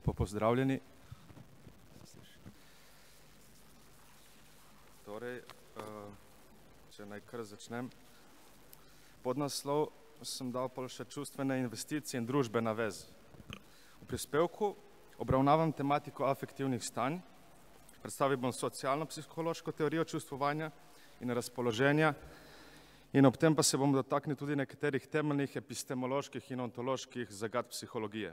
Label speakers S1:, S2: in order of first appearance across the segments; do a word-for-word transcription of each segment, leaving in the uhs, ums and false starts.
S1: Lepo pozdravljeni. Torej, če naj kar začnem. Podnaslov sem dal pol še čustvene investicije in družbena vez. V prispevku obravnavam tematiko afektivnih stanj, predstavil bom socialno-psihološko teorijo čustvovanja in razpoloženja in ob tem pa se bom dotaknil tudi nekaterih temeljnih epistemoloških in ontoloških zagad psihologije.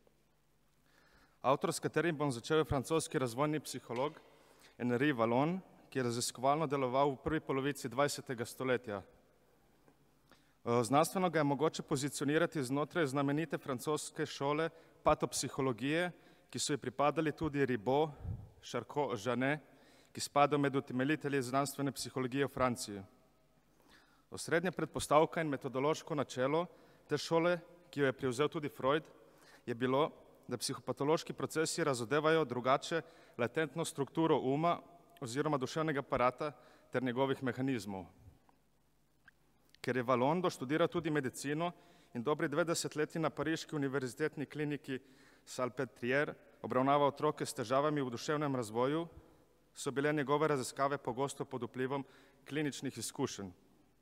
S1: Avtor, s katerim bom začel, je francoski razvojni psiholog Henri Vallon, ki je raziskovalno deloval v prvi polovici dvajsetega stoletja. Znanstveno ga je mogoče pozicionirati znotraj znamenite francoske šole patopsihologije, ki so ji pripadali tudi Ribot, Charcot, Janet, ki spadajo med utemeljitelji znanstvene psihologije v Franciji. Osrednja predpostavka in metodološko načelo te šole, ki jo je prevzel tudi Freud, je bilo, da psihopatološki procesi razodevajo drugače latentno strukturo uma oziroma duševnega aparata ter njegovih mehanizmov. Ker je Vallon doštudiral tudi medicino in dobri dve desetletji na pariški univerzitetni kliniki Salpêtrière obravnava otroke s težavami v duševnem razvoju, so bile njegove raziskave pogosto pod vplivom kliničnih izkušenj.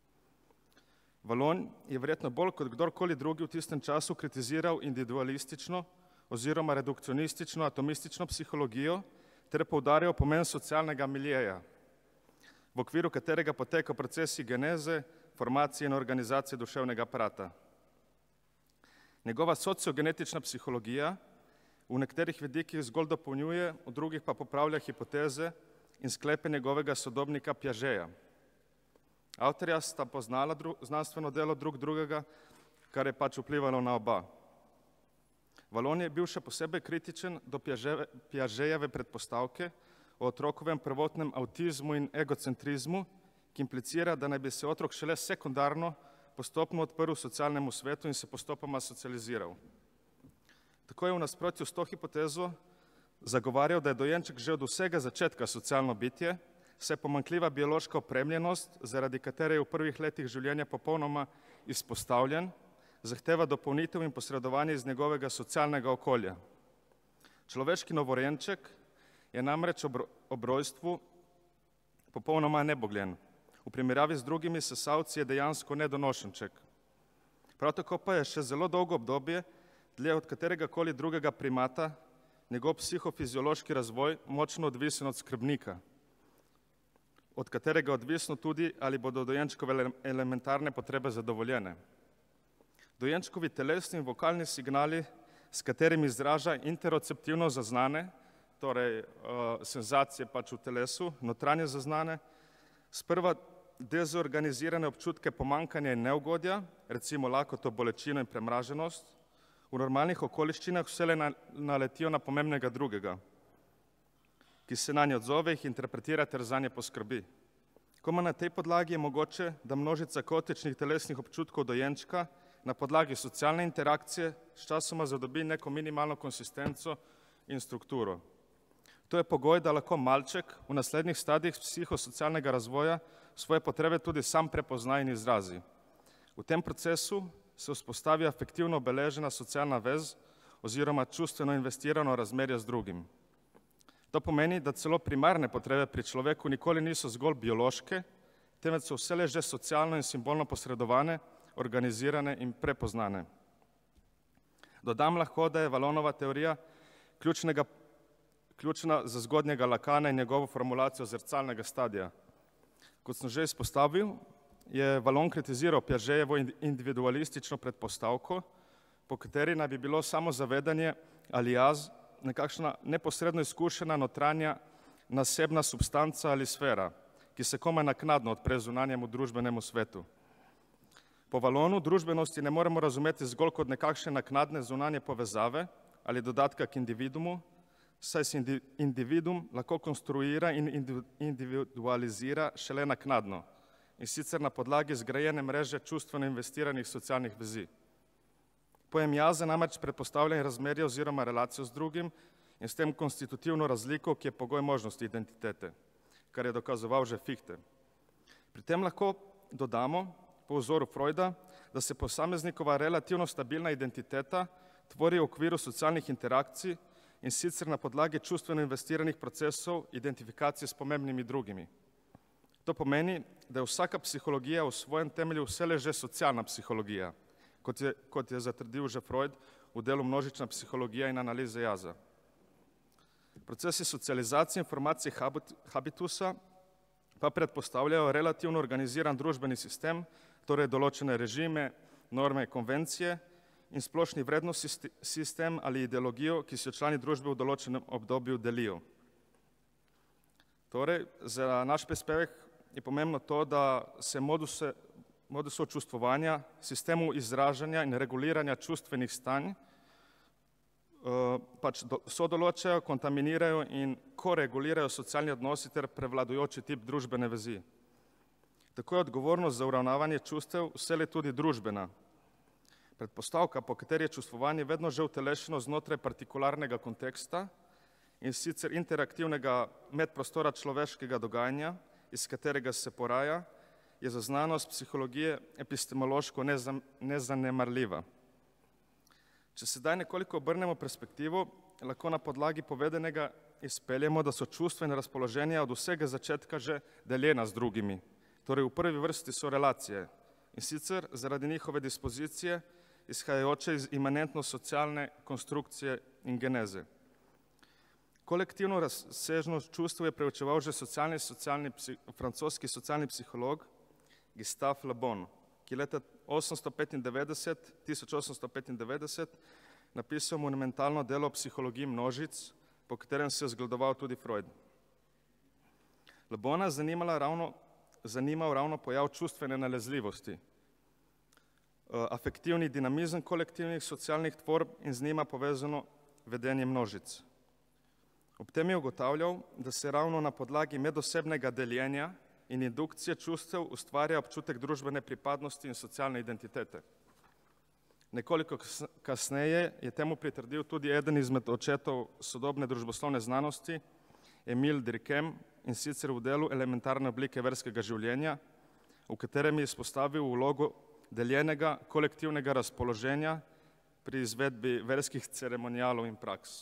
S1: Vallon je verjetno bolj kot kdorkoli drugi v tistem času kritiziral individualistično oziroma redukcionistično atomistično psihologijo ter poudarjal pomen socialnega miljeja, v okviru katerega poteka procesi geneze, formacije in organizacije duševnega aparata. Njegova sociogenetična psihologija v nekaterih vidikih zgolj dopolnjuje, v drugih pa popravlja hipoteze in sklepe njegovega sodobnika Piageta. Avtorja sta poznala dru, znanstveno delo drug drugega, kar je pač vplivalo na oba. Vallon je bil še posebej kritičen do Piagetove predpostavke o otrokovem prvotnem avtizmu in egocentrizmu, ki implicira, da naj bi se otrok šele sekundarno postopno odprl socialnemu svetu in se postopoma socializiral. Tako je v nasprotju s to hipotezo zagovarjal, da je dojenček že od vsega začetka socialno bitje, saj pomanjkljiva biološka opremljenost, zaradi katere je v prvih letih življenja popolnoma izpostavljen, zahteva dopolnitev in posredovanje iz njegovega socialnega okolja. Človeški novorojenček je namreč ob rojstvu popolnoma nebogljen. V primerjavi z drugimi sesalci je dejansko nedonošenček. Prav tako pa je še zelo dolgo obdobje, dlje od katerega koli drugega primata, njegov psihofiziološki razvoj močno odvisen od skrbnika, od katerega odvisno tudi, ali bodo dojenčkove elementarne potrebe zadovoljene. Dojenčkovi telesni in vokalni signali, s katerimi izraža interoceptivno zaznane, torej uh, senzacije pač v telesu, notranje zaznane, sprva dezorganizirane občutke pomanjkanja in neugodja, recimo lakoto, bolečino in premraženost, v normalnih okoliščinah vselej naletijo na pomembnega drugega, ki se nanje odzove, jih interpretira ter zanje poskrbi. Komaj na tej podlagi je mogoče, da množica kaotičnih telesnih občutkov dojenčka na podlagi socialne interakcije s časoma zadobi neko minimalno konsistenco in strukturo. To je pogoj, da lahko malček v naslednjih stadijih psihosocialnega razvoja svoje potrebe tudi sam prepozna in izrazi. V tem procesu se vzpostavi afektivno obeležena socialna vez oziroma čustveno investirano razmerje z drugim. To pomeni, da celo primarne potrebe pri človeku nikoli niso zgolj biološke, temveč so vselej že socialno in simbolno posredovane, organizirane in prepoznane. Dodam lahko, da je Vallonova teorija ključnega, ključna za zgodnjega Lacana in njegovo formulacijo zrcalnega stadija. Kot sem že izpostavil, je Vallon kritiziral Piagetovo individualistično predpostavko, po kateri naj bi bilo samo zavedanje ali jaz nekakšna neposredno izkušena notranja nasebna substanca ali sfera, ki se komaj naknadno odpre zunanjemu družbenemu svetu. Po Vallonu družbenosti ne moremo razumeti zgolj kot nekakšne naknadne zunanje povezave ali dodatka k individumu, saj se individuum lahko konstruira in individualizira šele naknadno, in sicer na podlagi zgrajene mreže čustveno investiranih socialnih vezi. Pojem jaz namreč predpostavlja razmerje oziroma relacijo z drugim in s tem konstitutivno razliko, ki je pogoj možnosti identitete, kar je dokazoval že Fichte. Pri tem lahko dodamo, po vzoru Freuda, da se posameznikova relativno stabilna identiteta tvori v okviru socialnih interakcij in sicer na podlagi čustveno investiranih procesov identifikacije s pomembnimi drugimi. To pomeni, da je vsaka psihologija v svojem temelju vselej že socialna psihologija, kot je, kot je zatrdil že Freud v delu Množična psihologija in analize jaza. Procesi socializacije informacij habitusa pa predpostavljajo relativno organiziran družbeni sistem, torej določene režime, norme, konvencije in splošni vrednostni sistem ali ideologijo, ki si jo člani družbe v določenem obdobju delijo. Torej, za naš prispevek je pomembno to, da se moduse, modusov čustvovanja, sistemu izražanja in reguliranja čustvenih stanj pač sodoločajo, kontaminirajo in koregulirajo socialni odnosi ter prevladujoči tip družbene vezi. Tako je odgovornost za uravnavanje čustev vselej tudi družbena. Predpostavka, po kateri je čustvovanje vedno že utelešeno znotraj partikularnega konteksta in sicer interaktivnega medprostora človeškega dogajanja, iz katerega se poraja, je za znanost psihologije epistemološko nezanemarljiva. Če sedaj nekoliko obrnemo perspektivo, lahko na podlagi povedanega izpeljemo, da so čustvene razpoloženja od vsega začetka že deljena z drugimi. Torej v prvi vrsti so relacije in sicer zaradi njihove dispozicije, izhajajoče iz imanentno socialne konstrukcije in geneze. Kolektivno razsežnost čustev je preučeval že socialni, socialni, francoski socialni psiholog Gustave Le Bon, ki je leta tisoč osemsto petindevetdeset napisal monumentalno delo o psihologiji množic, po katerem se je zgledoval tudi Freud. Le Bona zanimala ravno, zanimal ravno pojav čustvene nalezljivosti, afektivni dinamizem kolektivnih socialnih tvorb in z njima povezano vedenje množic. Ob tem je ugotavljal, da se ravno na podlagi medosebnega deljenja in indukcije čustev ustvarja občutek družbene pripadnosti in socialne identitete. Nekoliko kasneje je temu pritrdil tudi eden izmed očetov sodobne družboslovne znanosti, Emil Durkheim, in sicer v delu Elementarne oblike verskega življenja, v katerem je izpostavil vlogo deljenega kolektivnega razpoloženja pri izvedbi verskih ceremonialov in praks.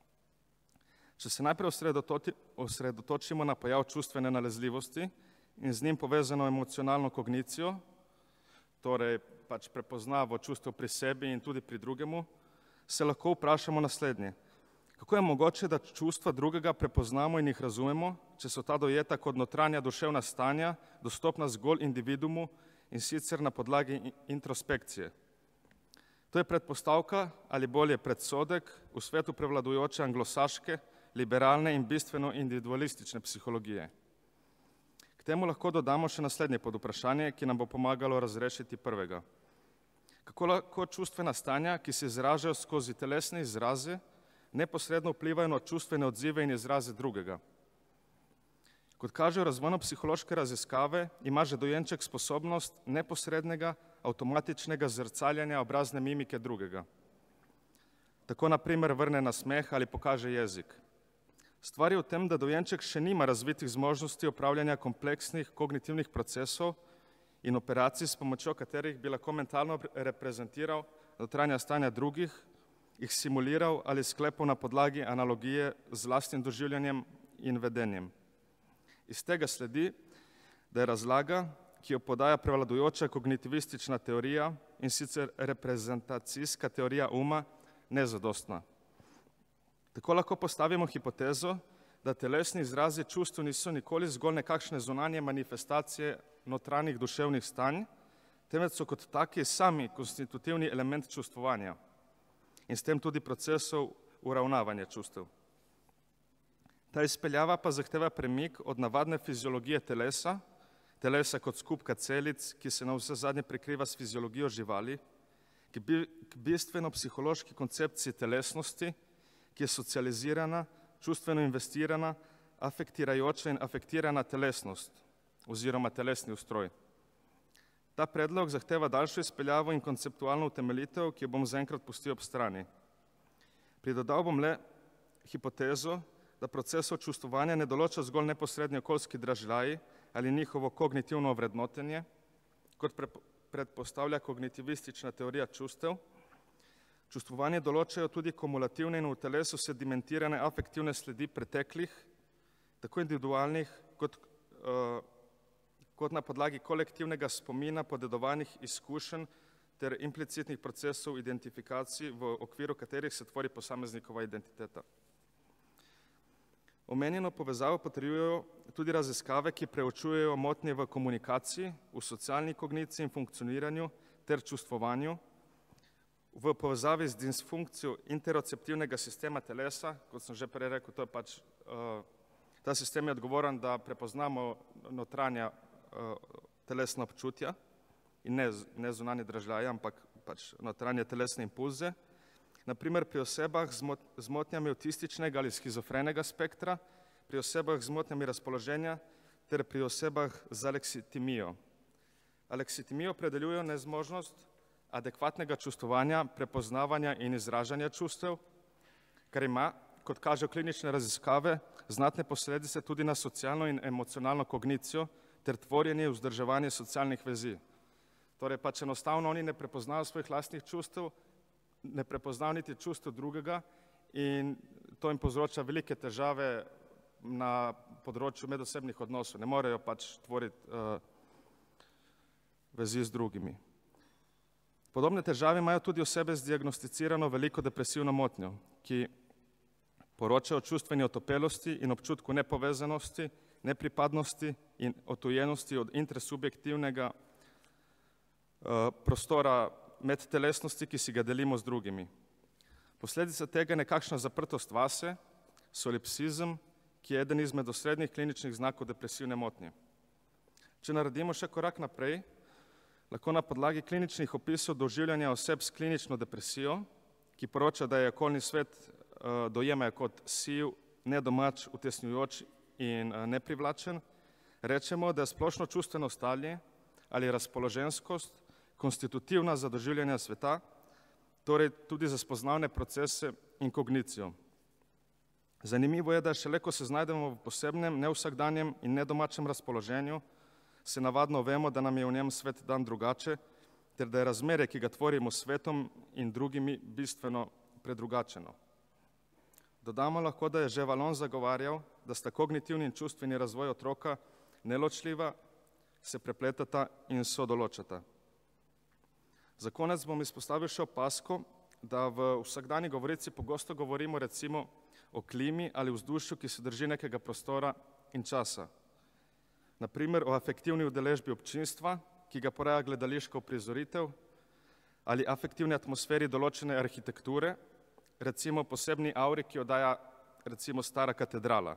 S1: Če se najprej osredotočimo na pojav čustvene nalezljivosti in z njim povezano emocionalno kognicijo, torej pač prepoznavo čustev pri sebi in tudi pri drugemu, se lahko vprašamo naslednje. Kako je mogoče, da čustva drugega prepoznamo in jih razumemo, če so ta dojeta kot notranja duševna stanja, dostopna zgolj individumu in sicer na podlagi introspekcije? To je predpostavka ali bolje predsodek v svetu prevladujoče anglosaške, liberalne in bistveno individualistične psihologije. K temu lahko dodamo še naslednje podvprašanje, ki nam bo pomagalo razrešiti prvega. Kako lahko čustvena stanja, ki se izražajo skozi telesne izraze, neposredno vplivajo na čustvene odzive in izraze drugega? Kot kažejo razvojno-psihološke raziskave, ima že dojenček sposobnost neposrednega, avtomatičnega zrcaljanja obrazne mimike drugega. Tako na primer vrne nasmeh ali pokaže jezik. Stvar je v tem, da dojenček še nima razvitih zmožnosti opravljanja kompleksnih kognitivnih procesov in operacij, s pomočjo katerih bi lahko mentalno reprezentiral notranja stanja drugih, jih simuliral ali sklepal na podlagi analogije z lastnim doživljanjem in vedenjem. Iz tega sledi, da je razlaga, ki jo podaja prevladujoča kognitivistična teorija, in sicer reprezentacijska teorija uma, nezadostna. Tako lahko postavimo hipotezo, da telesni izrazi čustev niso nikoli zgolj nekakšne zunanje manifestacije notranjih duševnih stanj, temveč so kot taki sami konstitutivni element čustvovanja in s tem tudi procesov uravnavanja čustev. Ta izpeljava pa zahteva premik od navadne fiziologije telesa, telesa kot skupka celic, ki se navsezadnje prekriva s fiziologijo živali, k bistveno psihološki koncepciji telesnosti, ki je socializirana, čustveno investirana, afektirajoča in afektirana telesnost oziroma telesni ustroj. Ta predlog zahteva daljšo izpeljavo in konceptualno utemeljitev, ki jo bom zaenkrat pustil ob strani. Pridodal bom le hipotezo, da procesov čustvovanja ne določa zgolj neposredni okoljski dražljaji ali njihovo kognitivno ovrednotenje, kot predpostavlja kognitivistična teorija čustev, Čustvovanje določajo tudi kumulativne in v telesu sedimentirane afektivne sledi preteklih, tako individualnih, kot, uh, kot na podlagi kolektivnega spomina, podedovanih izkušenj ter implicitnih procesov identifikacij, v okviru katerih se tvori posameznikova identiteta. Omenjeno povezavo potrjujejo tudi raziskave, ki preučujejo motnje v komunikaciji, v socialni kogniciji in funkcioniranju ter čustvovanju, v povezavi z disfunkcijo interoceptivnega sistema telesa, kot sem že prej rekel, to je pač, uh, ta sistem je odgovoren, da prepoznamo notranja uh, telesna občutja in ne, ne zunanje dražljaje, ampak pač notranje telesne impulze. Naprimer pri osebah z, mot, z motnjami autističnega ali schizofrenega spektra, pri osebah z motnjami razpoloženja ter pri osebah z aleksitimijo. Aleksitimijo opredeljujejo nezmožnost adekvatnega čustvovanja, prepoznavanja in izražanja čustev, kar ima, kot kažejo klinične raziskave, znatne posledice tudi na socialno in emocionalno kognicijo ter tvorjenje in vzdrževanje socialnih vezi. Torej pač enostavno oni ne prepoznajo svojih lastnih čustev, ne prepoznajo niti čustev drugega in to jim povzroča velike težave na področju medosebnih odnosov. Ne morejo pač tvoriti uh, vezi z drugimi. Podobne težave imajo tudi osebe z diagnosticirano veliko depresivno motnjo, ki poročajo o čustveni otopelosti in občutku nepovezanosti, nepripadnosti in otujenosti od intersubjektivnega uh, prostora medtelesnosti, ki si ga delimo z drugimi. Posledica tega je nekakšna zaprtost vase, solipsizem, ki je eden izmed osrednjih kliničnih znakov depresivne motnje. Če naredimo še korak naprej, lahko na podlagi kliničnih opisov doživljanja oseb s klinično depresijo, ki poroča, da je okolni svet uh, dojemajo kot siv, nedomač, utesnjujoč in uh, neprivlačen, rečemo, da je splošno čustveno stanje ali razpoloženskost konstitutivna za doživljanje sveta, torej tudi za spoznavne procese in kognicijo. Zanimivo je, da šele ko se znajdemo v posebnem, nevsakdanjem in nedomačem razpoloženju, se navadno vemo, da nam je v njem svet dan drugače, ter da je razmerje, ki ga tvorimo s svetom in drugimi, bistveno predrugačeno. Dodamo lahko, da je že Vallon zagovarjal, da sta kognitivni in čustveni razvoj otroka neločljiva, se prepletata in sodoločata. Za konec bom izpostavil še opasko, da v vsakdanji govorici pogosto govorimo recimo o klimi ali vzdušju, ki se drži nekega prostora in časa. Naprimer o afektivni udeležbi občinstva, ki ga poraja gledališka uprizoritev, ali afektivni atmosferi določene arhitekture, recimo posebni auri, ki jo daja recimo stara katedrala.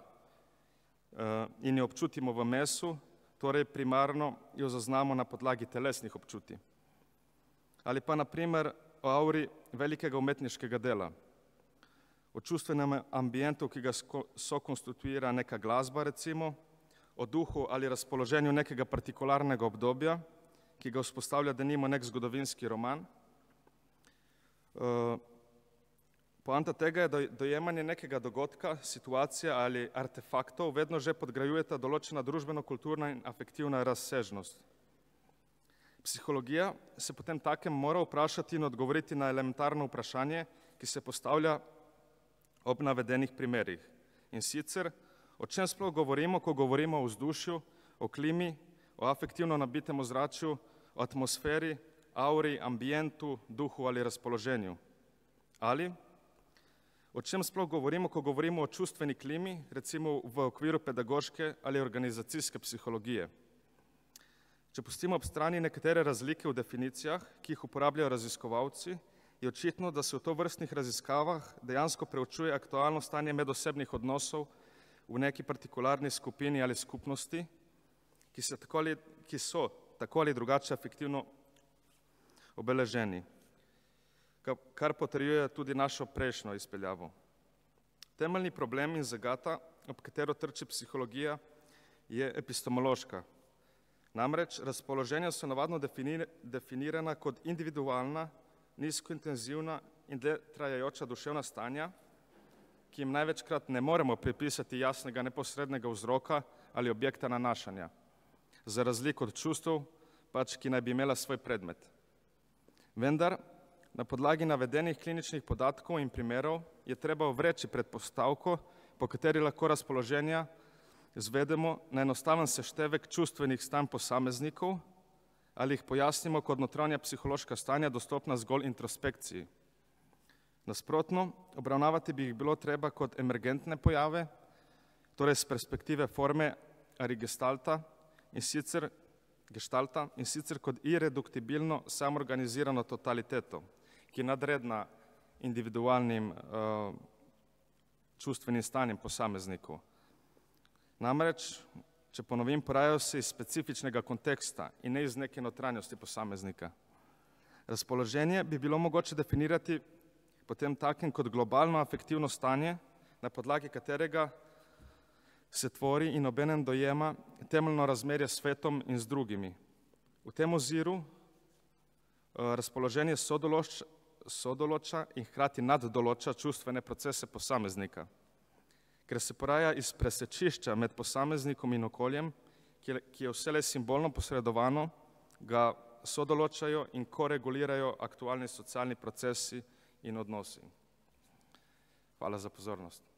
S1: In jo občutimo v mesu, torej primarno jo zaznamo na podlagi telesnih občutij. Ali pa naprimer o auri velikega umetniškega dela, o čustvenem ambientu, ki ga sokonstituira neka glasba recimo, o duhu ali razpoloženju nekega partikularnega obdobja, ki ga vzpostavlja denimo nek zgodovinski roman. Poanta tega je, da dojemanje nekega dogodka, situacija ali artefaktov vedno že podgrajujeta določena družbeno-kulturna in afektivna razsežnost. Psihologija se potem takem mora vprašati in odgovoriti na elementarno vprašanje, ki se postavlja ob navedenih primerih. In sicer, o čem sploh govorimo, ko govorimo o vzdušju, o klimi, o afektivno nabitem ozračju, o atmosferi, auri, ambientu, duhu ali razpoloženju? Ali o čem sploh govorimo, ko govorimo o čustveni klimi, recimo v okviru pedagoške ali organizacijske psihologije? Če pustimo ob strani nekatere razlike v definicijah, ki jih uporabljajo raziskovalci, je očitno, da se v tovrstnih raziskavah dejansko preučuje aktualno stanje medosebnih odnosov v neki partikularni skupini ali skupnosti, ki, se tako ali, ki so tako ali drugače afektivno obeleženi, kar potrjuje tudi našo prejšnjo izpeljavo. Temeljni problem in zagata, ob katero trči psihologija, je epistemološka. Namreč razpoloženja so navadno definirana kot individualna, nizkointenzivna in dlje trajajoča duševna stanja, ki jim največkrat ne moremo pripisati jasnega neposrednega vzroka ali objekta nanašanja, za razliko od čustev, pač, ki naj bi imela svoj predmet. Vendar Na podlagi navedenih kliničnih podatkov in primerov je treba vreči predpostavko, po kateri lahko razpoloženja izvedemo na enostaven seštevek čustvenih stanj posameznikov ali jih pojasnimo kot notranja psihološka stanja dostopna zgolj introspekciji. Nasprotno, obravnavati bi jih bilo treba kot emergentne pojave, torej z perspektive forme arigestalta in sicer gestalta in sicer kot irreduktibilno samorganizirano totaliteto, ki je nadredna individualnim uh, čustvenim stanjem posameznikov. Namreč, če ponovim, porajajo se iz specifičnega konteksta in ne iz neke notranjosti posameznika. Razpoloženje bi bilo mogoče definirati potem takim kot globalno afektivno stanje, na podlagi katerega se tvori in obenem dojema temeljno razmerje s svetom in z drugimi. V tem oziru uh, razpoloženje sodoloč, sodoloča in hkrati naddoloča čustvene procese posameznika. Ker se poraja iz presečišča med posameznikom in okoljem, ki je vselej simbolno posredovano, ga sodoločajo in koregulirajo aktualni socialni procesi in odnosi. Hvala za pozornost.